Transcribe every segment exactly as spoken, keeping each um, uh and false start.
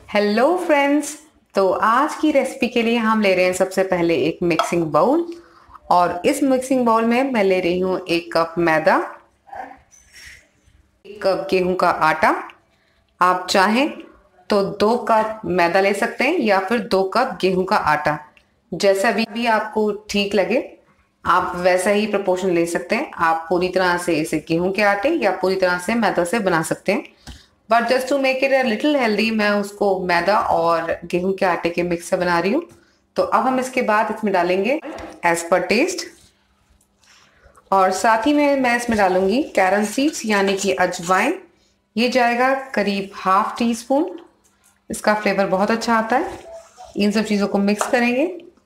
Hello friends. तो आज की रेसिपी के लिए हम ले रहे हैं सबसे पहले एक मिक्सिंग बाउल। और इस मिक्सिंग बाउल में मैं ले रही हूँ एक कप मैदा, एक कप गेहूं का आटा। आप चाहें तो दो कप मैदा ले सकते हैं या फिर दो कप गेहूं का आटा, जैसा भी भी आपको ठीक लगे आप वैसा ही प्रोपोर्शन ले सकते हैं। आप पूरी तरह से इसे गेहूं के आटे या पूरी तरह से मैदा से बना सकते हैं, but just to make it a little healthy मैं उसको मैदा और गेहूं के आटे के मिक्स से बना रही हूँ। तो अब हम इसके बाद इसमें डालेंगे एज पर टेस्ट, और साथ ही में मैं इसमें डालूंगी कैरम सीड्स यानी कि अजवाइन। ये जाएगा करीब हाफ टी स्पून। इसका फ्लेवर बहुत अच्छा आता है। इन सब चीज़ों को मिक्स करेंगे।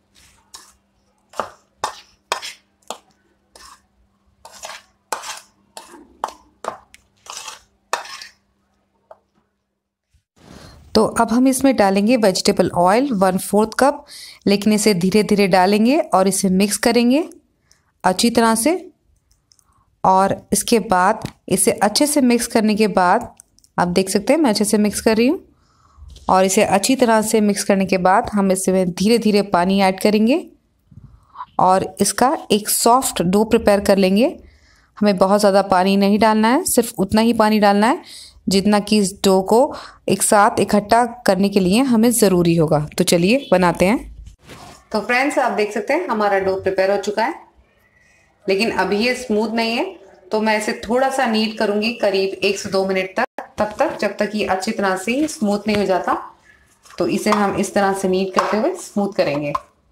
तो अब हम इसमें डालेंगे vegetable oil one fourth cup, लेकिन इसे धीरे धीरे डालेंगे और इसे मिक्स करेंगे अच्छी तरह से। और इसके बाद इसे अच्छे से मिक्स करने के बाद आप देख सकते हैं मैं अच्छे से मिक्स कर रही हूँ। और इसे अच्छी तरह से मिक्स करने के बाद हम इसमें धीरे धीरे पानी ऐड करेंगे और इसका एक सॉफ्ट डो प्रिपेयर कर लेंगे। हमें बहुत ज़्यादा पानी नहीं डालना है, सिर्फ उतना ही पानी डालना है जितना कि इस डो को एक साथ इकट्ठा करने के लिए हमें ज़रूरी होगा। तो चलिए बनाते हैं। तो फ्रेंड्स आप देख सकते हैं हमारा डो प्रिपेयर हो चुका है, लेकिन अभी ये स्मूथ नहीं है, तो मैं इसे थोड़ा सा नीड करूंगी करीब एक से दो मिनट तक, तब तक जब तक ये अच्छी तरह से स्मूथ नहीं हो जाता। तो इसे हम इस तरह से नीड करते हुए स्मूथ करेंगे।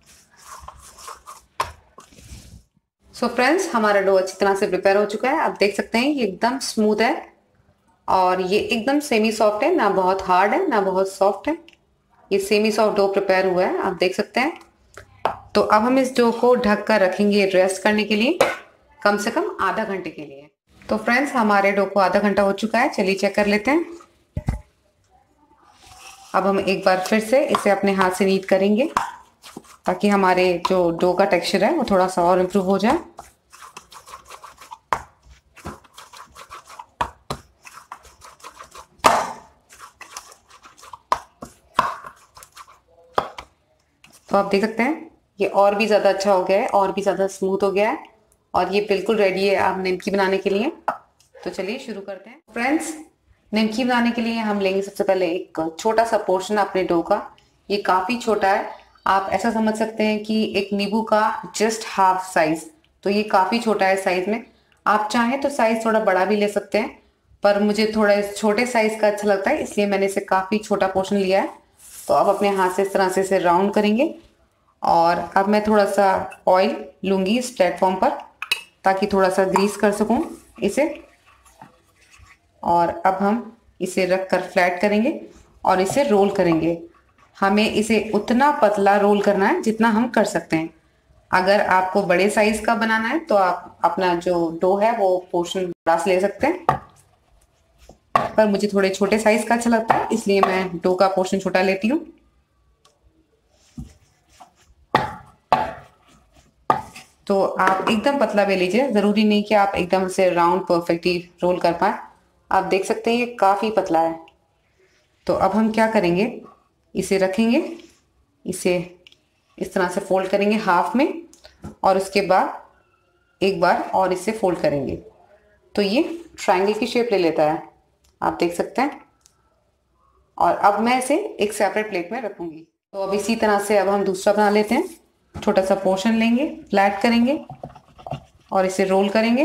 सो so फ्रेंड्स हमारा डो अच्छी तरह से प्रिपेयर हो चुका है। आप देख सकते हैं ये एकदम स्मूथ है और ये एकदम सेमी सॉफ्ट है, ना बहुत हार्ड है ना बहुत सॉफ्ट है। ये सेमी सॉफ्ट डो प्रिपेयर हुआ है, आप देख सकते हैं। तो अब हम इस डो को ढक कर रखेंगे रेस्ट करने के लिए, कम से कम आधा घंटे के लिए। तो फ्रेंड्स हमारे डो को आधा घंटा हो चुका है, चलिए चेक कर लेते हैं। अब हम एक बार फिर से इसे अपने हाथ से नीड करेंगे ताकि हमारे जो डो का टेक्सचर है वो थोड़ा सा और इम्प्रूव हो जाए। तो आप देख सकते हैं ये और भी ज़्यादा अच्छा हो गया है, और भी ज़्यादा स्मूथ हो गया है और ये बिल्कुल रेडी है आप निमकी बनाने के लिए। तो चलिए शुरू करते हैं। फ्रेंड्स निमकी बनाने के लिए हम लेंगे सबसे पहले एक छोटा सा पोर्शन अपने डो का। ये काफ़ी छोटा है, आप ऐसा समझ सकते हैं कि एक नींबू का जस्ट हाफ साइज। तो ये काफ़ी छोटा है साइज में। आप चाहें तो साइज थोड़ा बड़ा भी ले सकते हैं, पर मुझे थोड़ा छोटे साइज का अच्छा लगता है, इसलिए मैंने इसे काफ़ी छोटा पोर्शन लिया है। तो अब अपने हाथ से इस तरह से इसे राउंड करेंगे और अब मैं थोड़ा सा ऑयल लूँगी इस प्लेटफॉर्म पर ताकि थोड़ा सा ग्रीस कर सकूँ इसे। और अब हम इसे रख कर फ्लैट करेंगे और इसे रोल करेंगे। हमें इसे उतना पतला रोल करना है जितना हम कर सकते हैं। अगर आपको बड़े साइज का बनाना है तो आप अपना जो डो है वो पोर्शन बड़ा से ले सकते हैं, पर मुझे थोड़े छोटे साइज का अच्छा लगता है इसलिए मैं डो का पोर्शन छोटा लेती हूँ। तो आप एकदम पतला बेल लीजिए, ज़रूरी नहीं कि आप एकदम से राउंड परफेक्टली रोल कर पाए। आप देख सकते हैं ये काफ़ी पतला है। तो अब हम क्या करेंगे, इसे रखेंगे, इसे इस तरह से फोल्ड करेंगे हाफ में और उसके बाद एक बार और इसे फोल्ड करेंगे तो ये ट्रायंगल की शेप ले लेता है, आप देख सकते हैं। और अब मैं इसे एक सेपरेट प्लेट में रखूँगी। तो अब इसी तरह से अब हम दूसरा बना लेते हैं। छोटा सा पोर्शन लेंगे, फ्लैट करेंगे और इसे रोल करेंगे।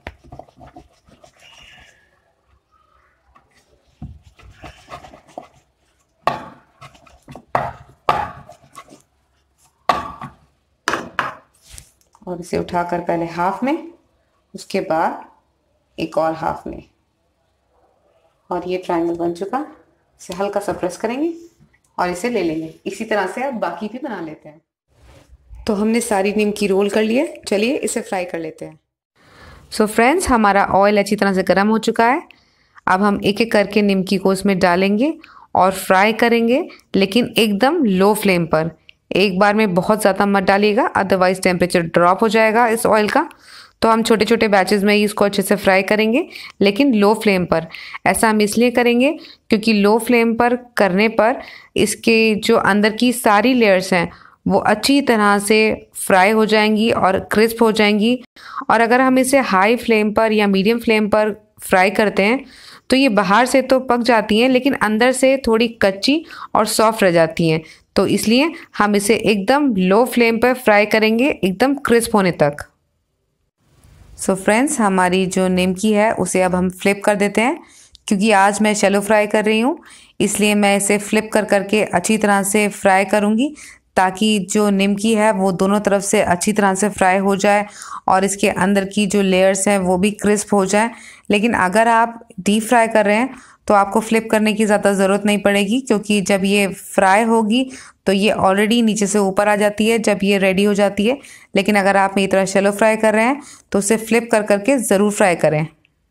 और इसे उठाकर पहले हाफ में, उसके बाद एक और हाफ में, और ये ट्रायंगल बन चुका। इसे हल्का सा प्रेस करेंगे और इसे ले लेंगे। इसी तरह से अब बाकी भी बना लेते हैं। तो हमने सारी निमकी रोल कर लिए, चलिए इसे फ्राई कर लेते हैं। सो फ्रेंड्स हमारा ऑयल अच्छी तरह से गर्म हो चुका है। अब हम एक एक करके निमकी को इसमें डालेंगे और फ्राई करेंगे, लेकिन एकदम लो फ्लेम पर। एक बार में बहुत ज़्यादा मत डालिएगा, अदरवाइज टेम्परेचर ड्रॉप हो जाएगा इस ऑयल का। तो हम छोटे छोटे बैचेस में ही इसको अच्छे से फ्राई करेंगे, लेकिन लो फ्लेम पर। ऐसा हम इसलिए करेंगे क्योंकि लो फ्लेम पर करने पर इसके जो अंदर की सारी लेयर्स हैं वो अच्छी तरह से फ्राई हो जाएंगी और क्रिस्प हो जाएंगी। और अगर हम इसे हाई फ्लेम पर या मीडियम फ्लेम पर फ्राई करते हैं तो ये बाहर से तो पक जाती हैं लेकिन अंदर से थोड़ी कच्ची और सॉफ्ट रह जाती हैं। तो इसलिए हम इसे एकदम लो फ्लेम पर फ्राई करेंगे, एकदम क्रिस्प होने तक। सो फ्रेंड्स, हमारी जो निमकी है उसे अब हम फ्लिप कर देते हैं। क्योंकि आज मैं शैलो फ्राई कर रही हूँ इसलिए मैं इसे फ्लिप कर करके अच्छी तरह से फ्राई करूँगी, ताकि जो निमकी है वो दोनों तरफ से अच्छी तरह से फ्राई हो जाए और इसके अंदर की जो लेयर्स हैं वो भी क्रिस्प हो जाए। लेकिन अगर आप डीप फ्राई कर रहे हैं तो आपको फ्लिप करने की ज़्यादा ज़रूरत नहीं पड़ेगी, क्योंकि जब ये फ्राई होगी तो ये ऑलरेडी नीचे से ऊपर आ जाती है जब ये रेडी हो जाती है। लेकिन अगर आप मेरी तरह शैलो फ्राई कर रहे हैं तो उसे फ्लिप कर करके ज़रूर फ्राई करें।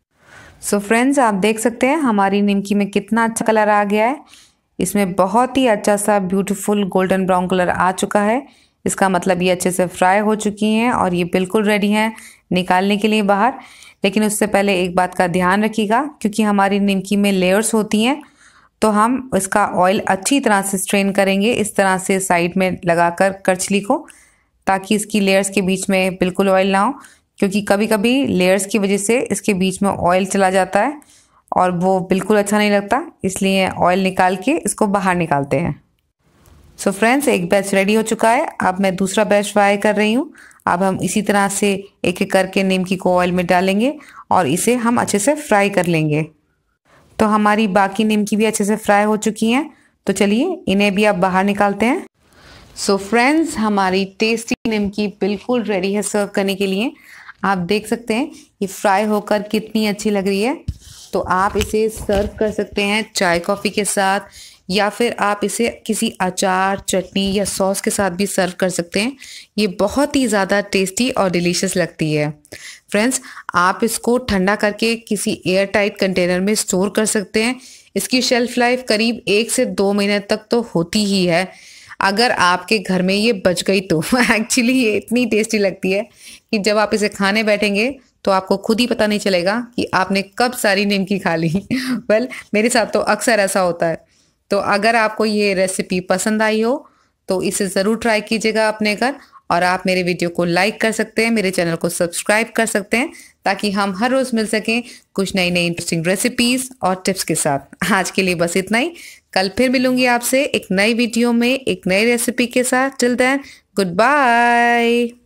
सो फ्रेंड्स, आप देख सकते हैं हमारी निमकी में कितना अच्छा कलर आ गया है। इसमें बहुत ही अच्छा सा ब्यूटीफुल गोल्डन ब्राउन कलर आ चुका है। इसका मतलब ये अच्छे से फ्राई हो चुकी हैं और ये बिल्कुल रेडी हैं निकालने के लिए बाहर। लेकिन उससे पहले एक बात का ध्यान रखिएगा, क्योंकि हमारी निमकी में लेयर्स होती हैं तो हम इसका ऑयल अच्छी तरह से स्ट्रेन करेंगे, इस तरह से साइड में लगाकर करछली को, ताकि इसकी लेयर्स के बीच में बिल्कुल ऑयल ना हो। क्योंकि कभी कभी लेयर्स की वजह से इसके बीच में ऑयल चला जाता है और वो बिल्कुल अच्छा नहीं लगता, इसलिए ऑयल निकाल के इसको बाहर निकालते हैं। सो फ्रेंड्स, एक बैच रेडी हो चुका है। अब मैं दूसरा बैच फ्राई कर रही हूँ। अब हम इसी तरह से एक एक करके निमकी को ऑयल में डालेंगे और इसे हम अच्छे से फ्राई कर लेंगे। तो हमारी बाकी निमकी भी अच्छे से फ्राई हो चुकी हैं, तो चलिए इन्हें भी अब बाहर निकालते हैं। सो फ्रेंड्स, हमारी टेस्टी निमकी बिल्कुल रेडी है सर्व करने के लिए। आप देख सकते हैं ये फ्राई होकर कितनी अच्छी लग रही है। तो आप इसे सर्व कर सकते हैं चाय कॉफ़ी के साथ, या फिर आप इसे किसी अचार, चटनी या सॉस के साथ भी सर्व कर सकते हैं। ये बहुत ही ज़्यादा टेस्टी और डिलीशियस लगती है। फ्रेंड्स, आप इसको ठंडा करके किसी एयर टाइट कंटेनर में स्टोर कर सकते हैं। इसकी शेल्फ लाइफ करीब एक से दो महीने तक तो होती ही है, अगर आपके घर में ये बच गई तो। एक्चुअली ये इतनी टेस्टी लगती है कि जब आप इसे खाने बैठेंगे तो आपको खुद ही पता नहीं चलेगा कि आपने कब सारी निमकी खा ली। वेल, मेरे साथ तो अक्सर ऐसा होता है। तो अगर आपको ये रेसिपी पसंद आई हो तो इसे ज़रूर ट्राई कीजिएगा अपने घर, और आप मेरे वीडियो को लाइक कर सकते हैं, मेरे चैनल को सब्सक्राइब कर सकते हैं, ताकि हम हर रोज़ मिल सकें कुछ नई नई इंटरेस्टिंग रेसिपीज़ और टिप्स के साथ। आज के लिए बस इतना ही। कल फिर मिलूंगी आपसे एक नई वीडियो में एक नई रेसिपी के साथ। Till then, good bye.